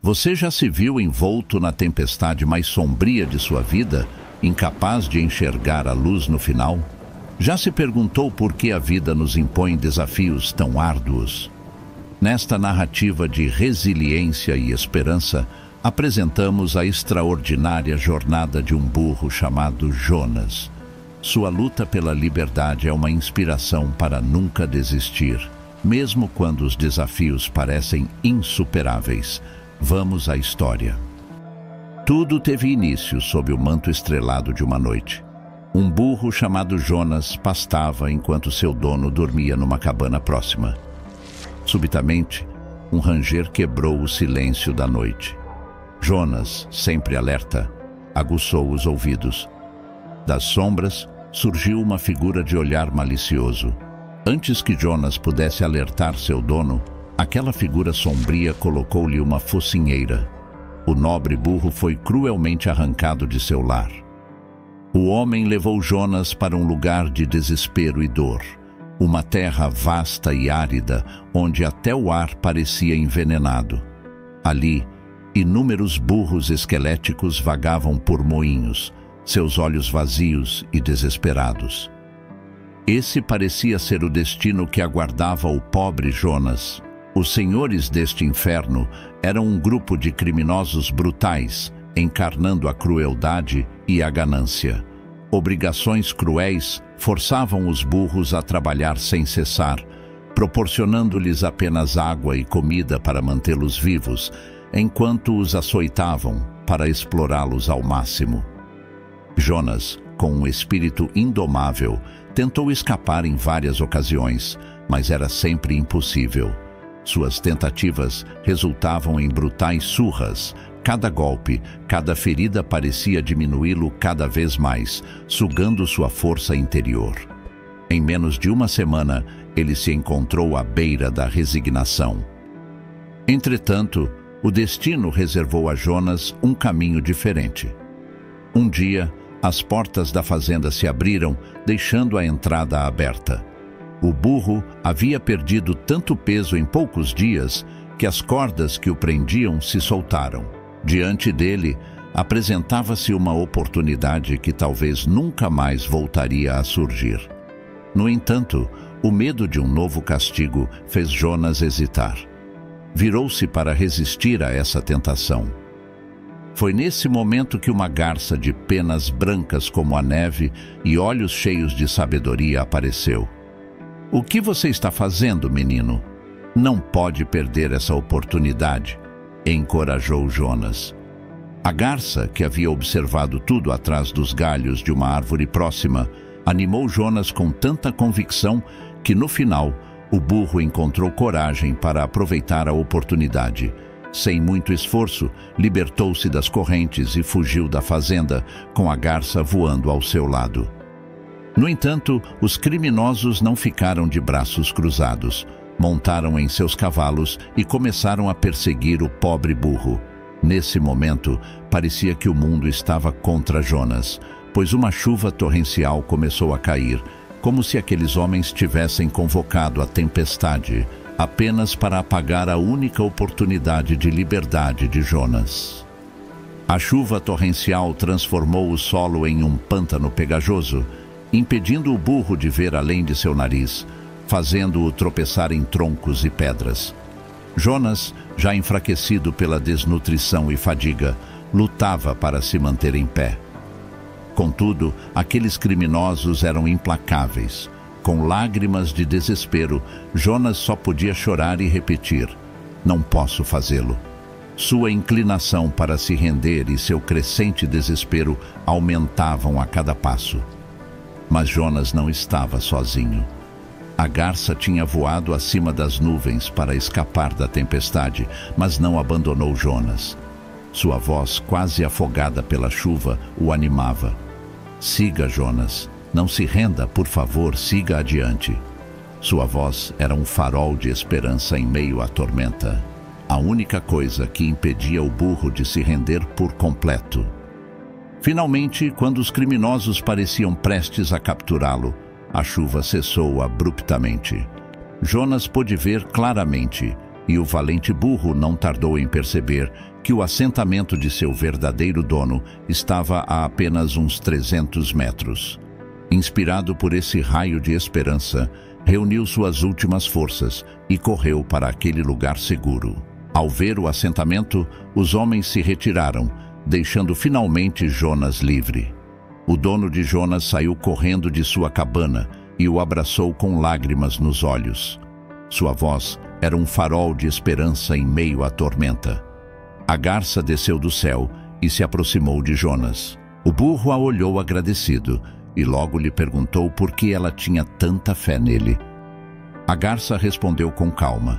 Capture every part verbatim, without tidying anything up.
Você já se viu envolto na tempestade mais sombria de sua vida, incapaz de enxergar a luz no final? Já se perguntou por que a vida nos impõe desafios tão árduos? Nesta narrativa de resiliência e esperança, apresentamos a extraordinária jornada de um burro chamado Jonas. Sua luta pela liberdade é uma inspiração para nunca desistir, mesmo quando os desafios parecem insuperáveis. Vamos à história. Tudo teve início sob o manto estrelado de uma noite. Um burro chamado Jonas pastava enquanto seu dono dormia numa cabana próxima. Subitamente, um ranger quebrou o silêncio da noite. Jonas, sempre alerta, aguçou os ouvidos. Das sombras, surgiu uma figura de olhar malicioso. Antes que Jonas pudesse alertar seu dono, aquela figura sombria colocou-lhe uma focinheira. O nobre burro foi cruelmente arrancado de seu lar. O homem levou Jonas para um lugar de desespero e dor. Uma terra vasta e árida, onde até o ar parecia envenenado. Ali, inúmeros burros esqueléticos vagavam por moinhos, seus olhos vazios e desesperados. Esse parecia ser o destino que aguardava o pobre Jonas. Os senhores deste inferno eram um grupo de criminosos brutais, encarnando a crueldade e a ganância. Obrigações cruéis forçavam os burros a trabalhar sem cessar, proporcionando-lhes apenas água e comida para mantê-los vivos, enquanto os açoitavam para explorá-los ao máximo. Jonas, com um espírito indomável, tentou escapar em várias ocasiões, mas era sempre impossível. Suas tentativas resultavam em brutais surras. Cada golpe, cada ferida parecia diminuí-lo cada vez mais, sugando sua força interior. Em menos de uma semana, ele se encontrou à beira da resignação. Entretanto, o destino reservou a Jonas um caminho diferente. Um dia, as portas da fazenda se abriram, deixando a entrada aberta. O burro havia perdido tanto peso em poucos dias que as cordas que o prendiam se soltaram. Diante dele, apresentava-se uma oportunidade que talvez nunca mais voltaria a surgir. No entanto, o medo de um novo castigo fez Jonas hesitar. Virou-se para resistir a essa tentação. Foi nesse momento que uma garça de penas brancas como a neve e olhos cheios de sabedoria apareceu. "O que você está fazendo, menino? Não pode perder essa oportunidade", encorajou Jonas. A garça, que havia observado tudo atrás dos galhos de uma árvore próxima, animou Jonas com tanta convicção que, no final, o burro encontrou coragem para aproveitar a oportunidade. Sem muito esforço, libertou-se das correntes e fugiu da fazenda, com a garça voando ao seu lado. No entanto, os criminosos não ficaram de braços cruzados. Montaram em seus cavalos e começaram a perseguir o pobre burro. Nesse momento, parecia que o mundo estava contra Jonas, pois uma chuva torrencial começou a cair, como se aqueles homens tivessem convocado a tempestade apenas para apagar a única oportunidade de liberdade de Jonas. A chuva torrencial transformou o solo em um pântano pegajoso, impedindo o burro de ver além de seu nariz, fazendo-o tropeçar em troncos e pedras. Jonas, já enfraquecido pela desnutrição e fadiga, lutava para se manter em pé. Contudo, aqueles criminosos eram implacáveis. Com lágrimas de desespero, Jonas só podia chorar e repetir: "Não posso fazê-lo." Sua inclinação para se render e seu crescente desespero aumentavam a cada passo. Mas Jonas não estava sozinho. A garça tinha voado acima das nuvens para escapar da tempestade, mas não abandonou Jonas. Sua voz, quase afogada pela chuva, o animava. "Siga, Jonas. Não se renda, por favor, siga adiante." Sua voz era um farol de esperança em meio à tormenta. A única coisa que impedia o burro de se render por completo. Finalmente, quando os criminosos pareciam prestes a capturá-lo, a chuva cessou abruptamente. Jonas pôde ver claramente, e o valente burro não tardou em perceber que o assentamento de seu verdadeiro dono estava a apenas uns trezentos metros. Inspirado por esse raio de esperança, reuniu suas últimas forças e correu para aquele lugar seguro. Ao ver o assentamento, os homens se retiraram, deixando finalmente Jonas livre. O dono de Jonas saiu correndo de sua cabana e o abraçou com lágrimas nos olhos. Sua voz era um farol de esperança em meio à tormenta. A garça desceu do céu e se aproximou de Jonas. O burro a olhou agradecido e logo lhe perguntou por que ela tinha tanta fé nele. A garça respondeu com calma: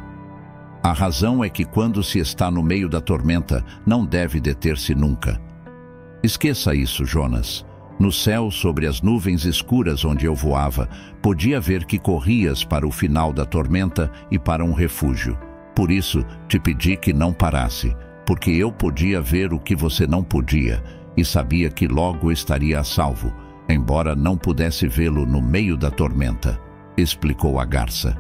a razão é que quando se está no meio da tormenta, não deve deter-se nunca. Esqueça isso, Jonas. No céu, sobre as nuvens escuras onde eu voava, podia ver que corrias para o final da tormenta e para um refúgio. Por isso, te pedi que não parasse, porque eu podia ver o que você não podia e sabia que logo estaria a salvo, embora não pudesse vê-lo no meio da tormenta, explicou a garça.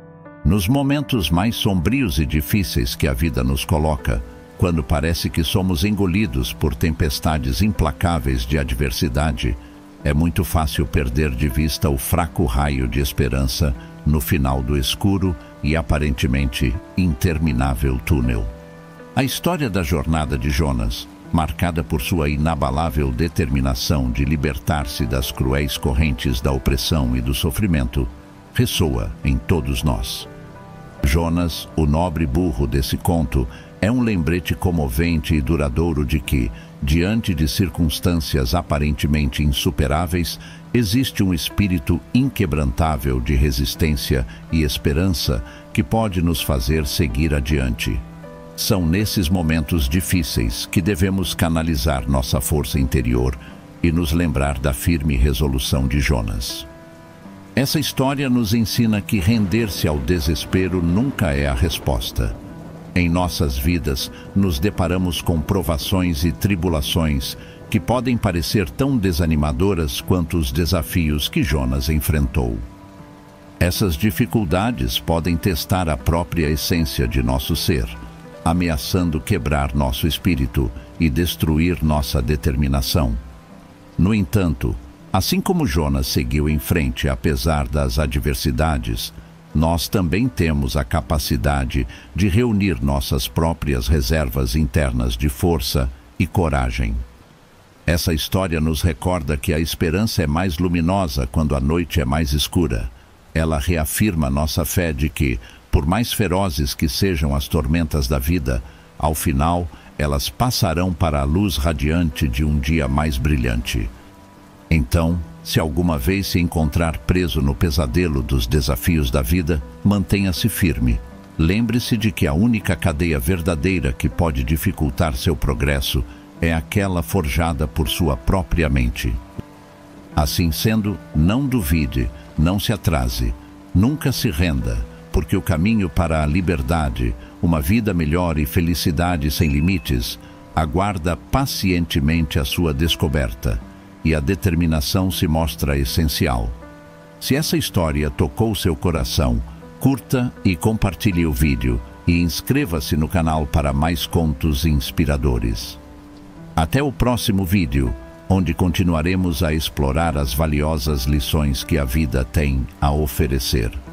Nos momentos mais sombrios e difíceis que a vida nos coloca, quando parece que somos engolidos por tempestades implacáveis de adversidade, é muito fácil perder de vista o fraco raio de esperança no final do escuro e aparentemente interminável túnel. A história da jornada de Jonas, marcada por sua inabalável determinação de libertar-se das cruéis correntes da opressão e do sofrimento, ressoa em todos nós. Jonas, o nobre burro desse conto, é um lembrete comovente e duradouro de que, diante de circunstâncias aparentemente insuperáveis, existe um espírito inquebrantável de resistência e esperança que pode nos fazer seguir adiante. São nesses momentos difíceis que devemos canalizar nossa força interior e nos lembrar da firme resolução de Jonas. Essa história nos ensina que render-se ao desespero nunca é a resposta. Em nossas vidas, nos deparamos com provações e tribulações que podem parecer tão desanimadoras quanto os desafios que Jonas enfrentou. Essas dificuldades podem testar a própria essência de nosso ser, ameaçando quebrar nosso espírito e destruir nossa determinação. No entanto, assim como Jonas seguiu em frente apesar das adversidades, nós também temos a capacidade de reunir nossas próprias reservas internas de força e coragem. Essa história nos recorda que a esperança é mais luminosa quando a noite é mais escura. Ela reafirma nossa fé de que, por mais ferozes que sejam as tormentas da vida, ao final, elas passarão para a luz radiante de um dia mais brilhante. Então, se alguma vez se encontrar preso no pesadelo dos desafios da vida, mantenha-se firme. Lembre-se de que a única cadeia verdadeira que pode dificultar seu progresso é aquela forjada por sua própria mente. Assim sendo, não duvide, não se atrase, nunca se renda, porque o caminho para a liberdade, uma vida melhor e felicidade sem limites, aguarda pacientemente a sua descoberta. E a determinação se mostra essencial. Se essa história tocou seu coração, curta e compartilhe o vídeo e inscreva-se no canal para mais contos inspiradores. Até o próximo vídeo, onde continuaremos a explorar as valiosas lições que a vida tem a oferecer.